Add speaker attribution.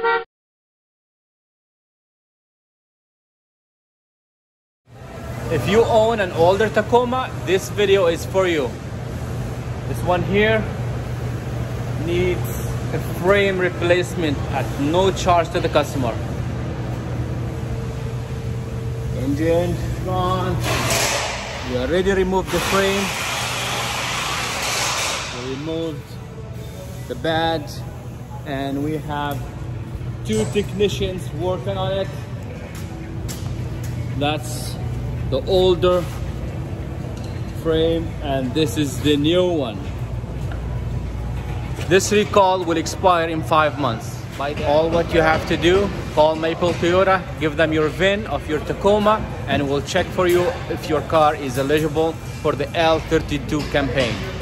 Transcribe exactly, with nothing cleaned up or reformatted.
Speaker 1: If you own an older Tacoma, this video is for you. This one here needs a frame replacement at no charge to the customer. Engine gone. We already removed the frame. We removed the badge, and we have two technicians working on it. That's the older frame, and this is the new one. This recall will expire in five months. All what you have to do, call Maple Toyota, give them your V I N of your Tacoma, and we'll check for you if your car is eligible for the L thirty-two campaign.